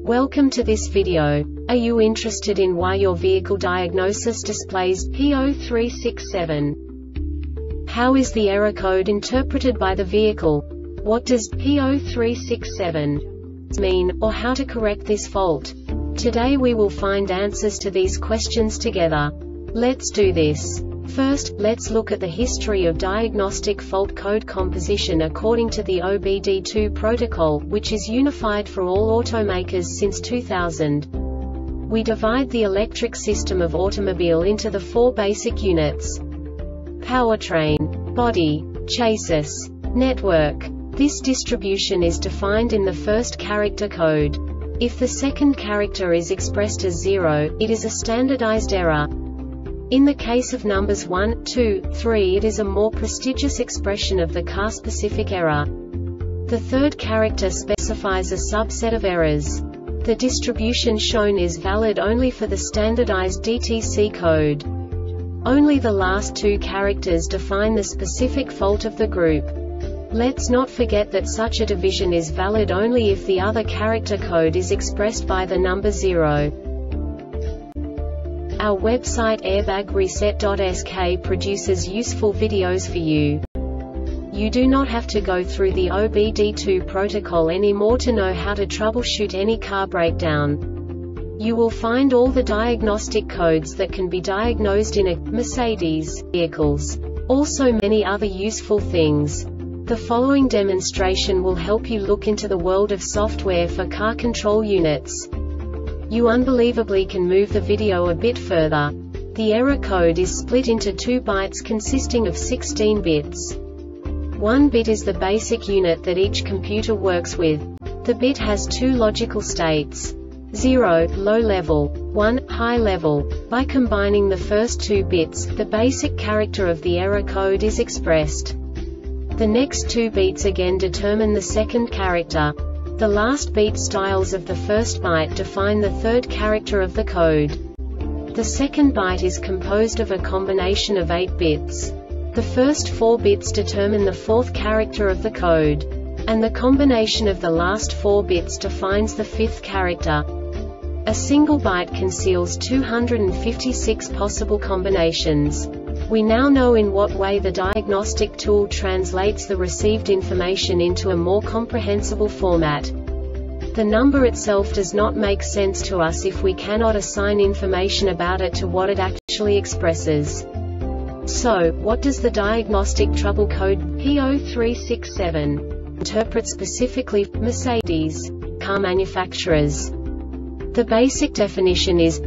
Welcome to this video. Are you interested in why your vehicle diagnosis displays P0367? How is the error code interpreted by the vehicle? What does P0367 mean, or how to correct this fault? Today we will find answers to these questions together. Let's do this. First, let's look at the history of diagnostic fault code composition according to the OBD2 protocol, which is unified for all automakers since 2000. We divide the electric system of automobile into the four basic units: powertrain, body, chassis, network. This distribution is defined in the first character code. If the second character is expressed as 0, it is a standardized error. In the case of numbers 1, 2, 3, it is a more prestigious expression of the car-specific error. The third character specifies a subset of errors. The distribution shown is valid only for the standardized DTC code. Only the last two characters define the specific fault of the group. Let's not forget that such a division is valid only if the other character code is expressed by the number 0. Our website airbagreset.sk produces useful videos for you. You do not have to go through the OBD2 protocol anymore to know how to troubleshoot any car breakdown. You will find all the diagnostic codes that can be diagnosed in a Mercedes vehicles. Also many other useful things. The following demonstration will help you look into the world of software for car control units. You unbelievably can move the video a bit further. The error code is split into 2 bytes consisting of 16 bits. 1 bit is the basic unit that each computer works with. The bit has 2 logical states: 0, low level, 1, high level. By combining the first 2 bits, the basic character of the error code is expressed. The next 2 beats again determine the second character. The last beat styles of the first byte define the third character of the code. The second byte is composed of a combination of 8 bits. The first 4 bits determine the fourth character of the code. And the combination of the last 4 bits defines the fifth character. A single byte conceals 256 possible combinations. We now know in what way the diagnostic tool translates the received information into a more comprehensible format. The number itself does not make sense to us if we cannot assign information about it to what it actually expresses. So, what does the diagnostic trouble code P0367 interpret specifically for Mercedes car manufacturers? The basic definition is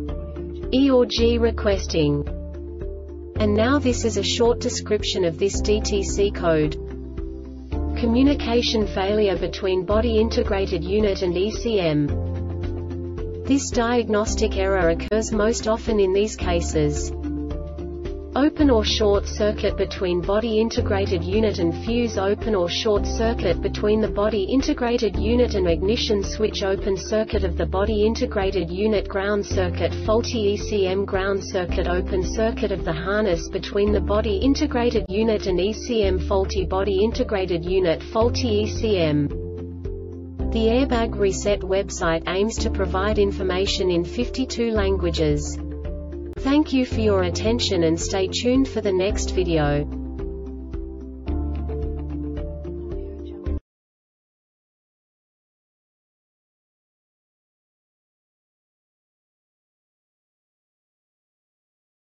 E or G requesting. And now this is a short description of this DTC code. Communication failure between body integrated unit and ECM. This diagnostic error occurs most often in these cases: open or short circuit between body integrated unit and fuse, open or short circuit between the body integrated unit and ignition switch, open circuit of the body integrated unit, ground circuit, faulty ECM, ground circuit, open circuit of the harness between the body integrated unit and ECM, faulty body integrated unit, faulty ECM. The Airbag Reset website aims to provide information in 52 languages. Thank you for your attention and stay tuned for the next video.